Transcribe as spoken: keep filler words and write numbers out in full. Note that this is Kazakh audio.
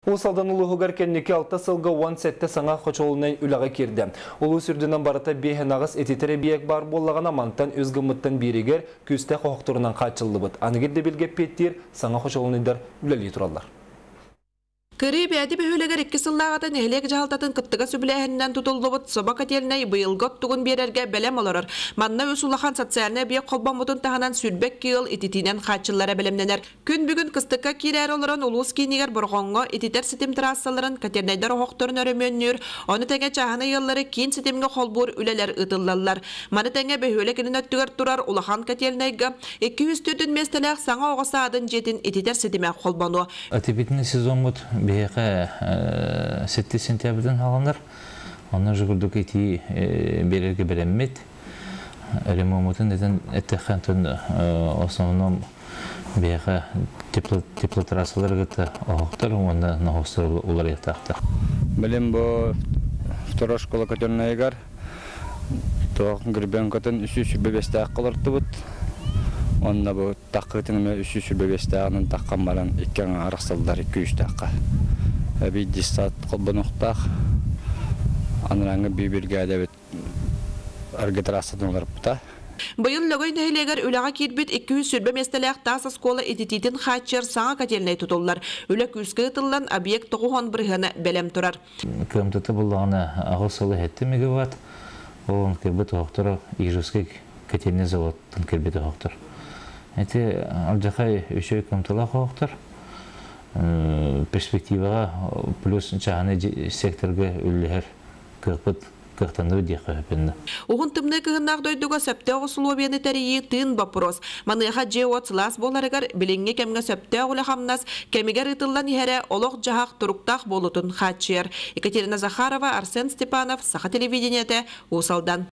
Усалдан улуғығар кеннеке алта сылға он сәтті саңа қочолынан үліға керді. Улу сүрдінен барыта бейхен ағыз ететері бейек бар болағана мантан өзгіміттен берегер күсті қоқтырынан қачылды бұд. Анығырды білге петтер саңа қочолынайдар үләлі тұралар. Кыры бәді бөхөлегер екі сыллағатын әлек жағалтатын қыттыға сөбіләхіннен тұтылды бұд собақ әтеліне бұйылғыт тұғын берерге бәлем оларыр. Манна өсулахан социаліне бейек қолбан мұтын тағынан сүрбек кейіл ететінен қатшылары бәлемненер. Күн бүгін қыстыққа керер оларын ұлыс кейінегер бұрғонға ететер сетім трассаларын катернайдар оғықтырын өрімөннер. Оны тәңе чағаны еллары кейін сетемге қолбур үлелер ұтылалар. Маны тәңе бөхөлегінің өттігер тұрар ұлахан катернайға екі жүз төртін местелек саңа оғаса адын жетін ететер сетеме қолбану. Бейіқі сетті сентябрден алыныр. Оны жүгірдік еті берерге береммет. Ремомутын деден әттіқан түн основном бейіқі теплотрасылар ғыты оғықтыр, онда нағысы олар еттақты. Білім бұл второй школа көтерінайығар. Тоғын кірбен көтін үш жүз бебесті аққылырды бұд. Онда бұл таққытынымен үш жүз бебесті ағының таққан баран еккен арақсалдар екі жүз таққа. Әбей дистат қолбын ұқтақ. Аныраңы бейбірге әдәбет аргетрасыдың олар бұта. Бұйын лөгөйін әйлегер үліға кербет екі жүз сүрбе местелек тас скола edititін қатшыр саңа кәтелінай тұтылылар. Үлі күскі ұтылан объект тұғуған бірғаны бәлем тұрар. Көмтіті бұлағына ағыл солы әтті мегаватт. Олың кербет оқтыры ежеске кәтеліне заводтың кербет оқтыр. Әте алжақай үші көмтіла қоқтыр. Перспективаға плюс жағаны секторға үлілер көпіт кықтанды дейқі өпенді. Оғын тымны кығыннақ дойдуға сөпті оғысылу бені тәрейі тын бапырос. Маныға же отсылас боларығар біліңге кәмге сөпті оғылы қамнас кәмігер ұтылдан ехәрі олық жағақ тұрықтақ болутын қатшыр. Екатерина Захарова, Арсен Степанов, Саха телевидениеті, Усалдан.